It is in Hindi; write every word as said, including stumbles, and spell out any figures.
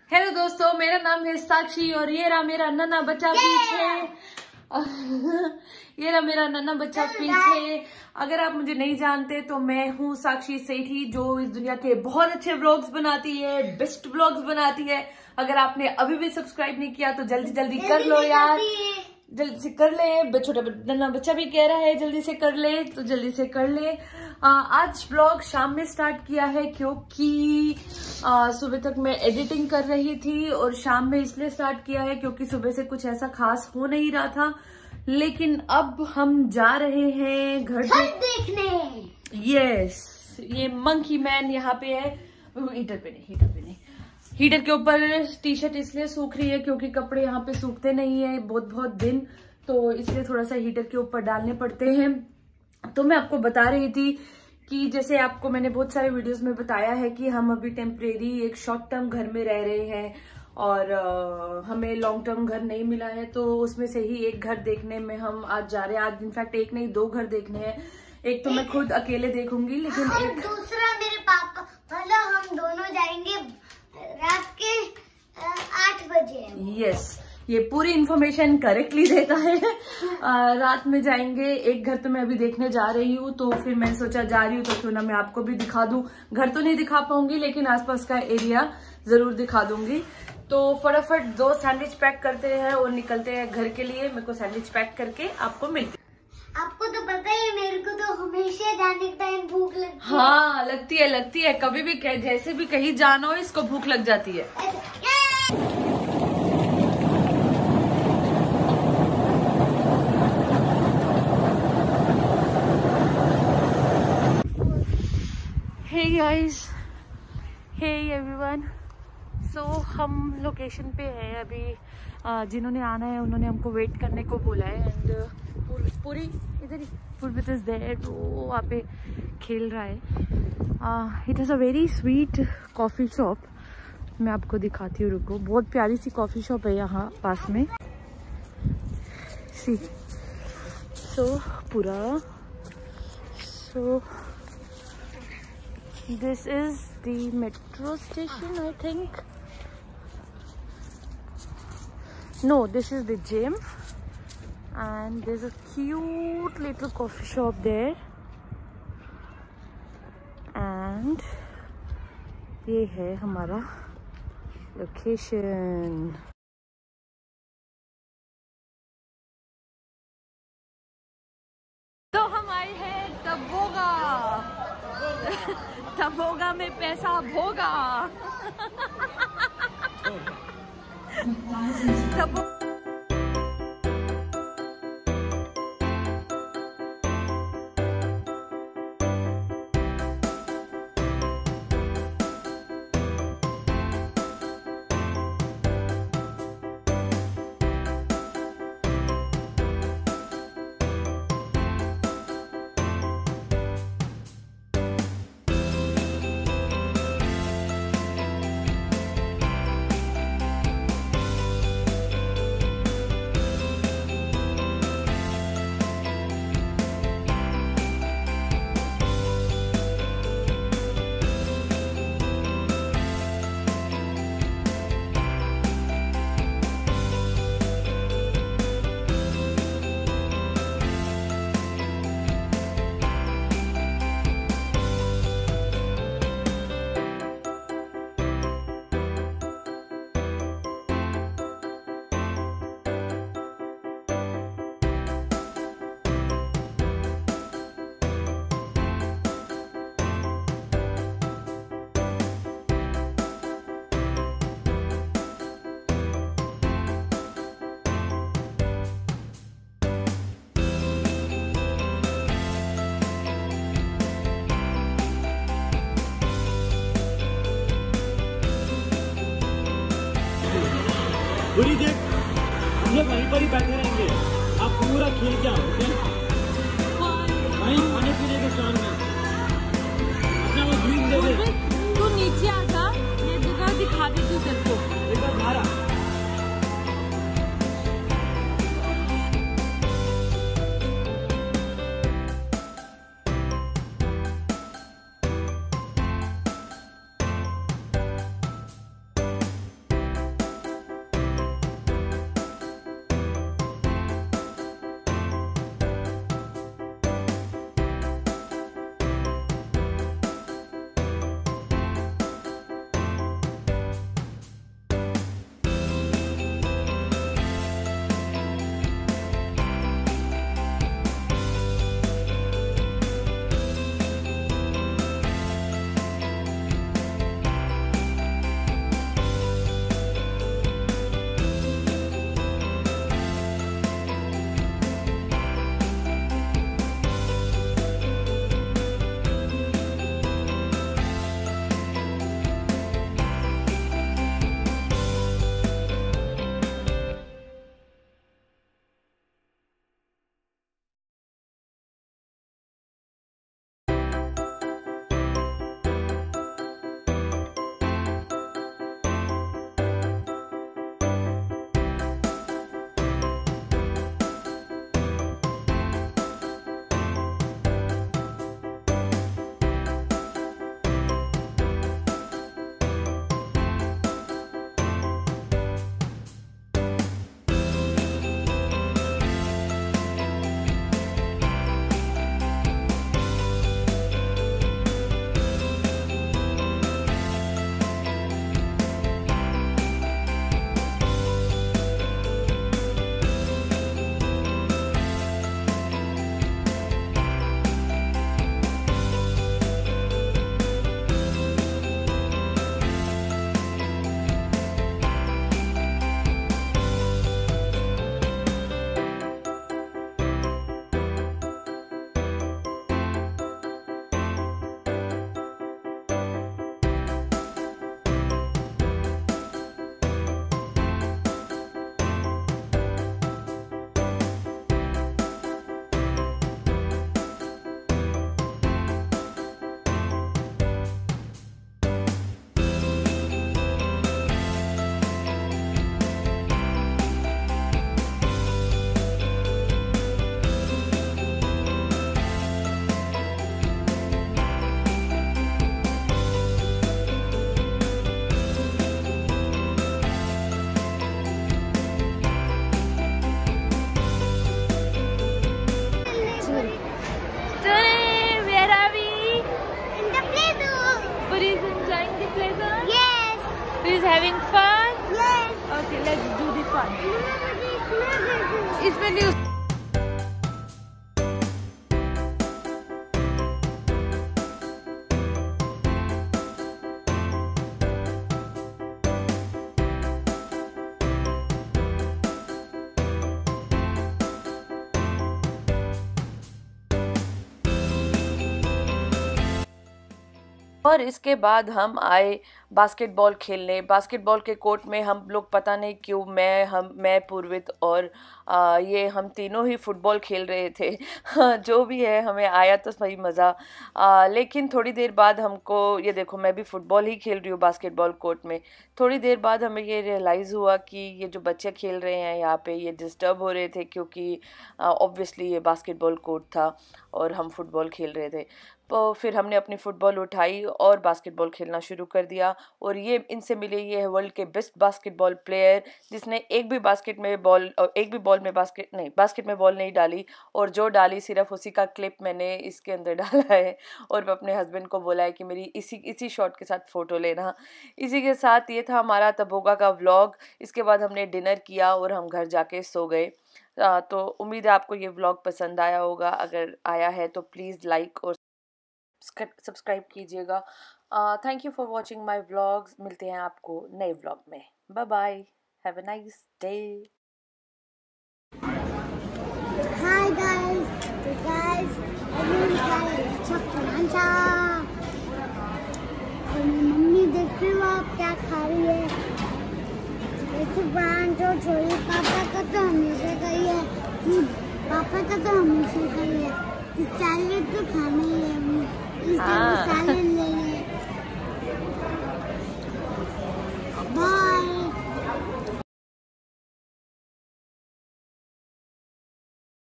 हेलो दोस्तों, मेरा नाम है साक्षी और ये रहा मेरा नन्हा बच्चा पीछे। ये रहा मेरा नन्हा बच्चा पीछे। अगर आप मुझे नहीं जानते तो मैं हूँ साक्षी सेठी, जो इस दुनिया के बहुत अच्छे व्लॉग्स बनाती है, बेस्ट व्लॉग्स बनाती है। अगर आपने अभी भी सब्सक्राइब नहीं किया तो जल्दी जल्दी कर लो यार, जल्दी से कर ले। छोटा नन्हा बच्चा भी कह रहा है जल्दी से कर ले, तो जल्दी से कर ले। आ, आज ब्लॉग शाम में स्टार्ट किया है क्योंकि आ, सुबह तक मैं एडिटिंग कर रही थी, और शाम में इसलिए स्टार्ट किया है क्योंकि सुबह से कुछ ऐसा खास हो नहीं रहा था। लेकिन अब हम जा रहे हैं घर देखने। यस, ये मंकी मैन यहाँ पे है। हीटर पे नहीं, हीटर पे नहीं, हीटर के ऊपर टी शर्ट इसलिए सूख रही है क्योंकि कपड़े यहाँ पे सूखते नहीं है बहुत बहुत दिन, तो इसलिए थोड़ा सा हीटर के ऊपर डालने पड़ते हैं। तो मैं आपको बता रही थी कि जैसे आपको मैंने बहुत सारे वीडियोस में बताया है कि हम अभी टेम्परेरी एक शॉर्ट टर्म घर में रह रहे हैं, और आ, हमें लॉन्ग टर्म घर नहीं मिला है, तो उसमें से ही एक घर देखने में हम आज जा रहे हैं। आज इनफैक्ट एक नहीं दो घर देखने हैं। एक तो मैं खुद अकेले देखूंगी, लेकिन और एक दूसरा मेरे पापा, मतलब हम दोनों जाएंगे रात के आठ बजे। यस, ये पूरी इन्फॉर्मेशन करेक्टली देता है। आ, रात में जाएंगे। एक घर तो मैं अभी देखने जा रही हूँ, तो फिर मैंने सोचा जा रही हूँ तो क्यों ना मैं आपको भी दिखा दूं। घर तो नहीं दिखा पाऊंगी, लेकिन आसपास का एरिया जरूर दिखा दूंगी। तो फटाफट दो सैंडविच पैक करते हैं और निकलते हैं घर के लिए। मेरे को सैंडविच पैक करके आपको मिलती। आपको तो पता ही है, मेरे को तो हमेशा जाने के टाइम भूख लगती है। हाँ, लगती है लगती है कभी भी, जैसे भी कहीं जाना हो इसको भूख लग जाती है। Hey guys, hey everyone. सो हम लोकेशन पे हैं अभी। जिन्होंने आना है उन्होंने हमको वेट करने को बोला है। एंड पूरी इधर ही पूर्वित इज देयर, तो वहाँ पे खेल रहा है। It is a very sweet coffee shop. मैं आपको दिखाती हूँ, रुको। बहुत प्यारी सी कॉफ़ी शॉप है यहाँ पास में। सी सो पूरा सो this is the metro station, I think. No, this is the gym, and there's a cute little coffee shop there, and ये है हमारा लोकेशन। तो हम आए हैं तबोगा। तबोगा में पैसा भोगा। तबो पूरी देख, हम लोग वहीं पर ही बैठे रहेंगे। आप पूरा खेल के आओ, ओके? वहीं खाने पीने के स्टॉल में अपना वो ड्रीम दे दे। तू नीचे आ जा, ये जगह दिखा दे तू तेरे को। एक बार बाहर आ। having fun? Yes. Okay, let's do the fun. इसमें इसमें न्यूज़ और इसके बाद हम आए बास्केटबॉल खेलने। बास्केटबॉल के कोर्ट में हम लोग पता नहीं क्यों मैं हम मैं पूर्वित और आ, ये हम तीनों ही फुटबॉल खेल रहे थे। जो भी है हमें आया तो सही मज़ा। लेकिन थोड़ी देर बाद हमको ये देखो मैं भी फुटबॉल ही खेल रही हूँ बास्केटबॉल कोर्ट में। थोड़ी देर बाद हमें ये रियलाइज़ हुआ कि ये जो बच्चे खेल रहे हैं यहाँ पे ये डिस्टर्ब हो रहे थे, क्योंकि ऑब्वियसली ये बास्केटबॉल कोर्ट था और हम फुटबॉल खेल रहे थे। तो फिर हमने अपनी फ़ुटबॉल उठाई और बास्केटबॉल खेलना शुरू कर दिया। और ये इनसे मिले ये है वर्ल्ड के बेस्ट बास्केटबॉल प्लेयर, जिसने एक भी बास्केट में बॉल और एक भी बॉल में बास्केट नहीं बास्केट में बॉल नहीं डाली, और जो डाली सिर्फ उसी का क्लिप मैंने इसके अंदर डाला है। और मैं अपने हस्बैंड को बोला है कि मेरी इसी इसी शॉट के साथ फ़ोटो लेना। इसी के साथ ये था हमारा तबोगा का व्लॉग। इसके बाद हमने डिनर किया और हम घर जाके सो गए। तो उम्मीद है आपको ये व्लॉग पसंद आया होगा। अगर आया है तो प्लीज़ लाइक और सब्सक्राइब कीजिएगा। Thank you for watching my vlogs. मिलते हैं आपको नए व्लॉग में। Bye bye, have a nice day. Hi guys, तो गाइस अभी खाए चपरांचा और मेरी मम्मी देख रही हो आप क्या खा रही है। देखो परांठा छोड़ी पापा का तो हमेशा कही है कि पापा का तो हमेशा कही है कि सैलेड तो खाना ही है। इस हाँ।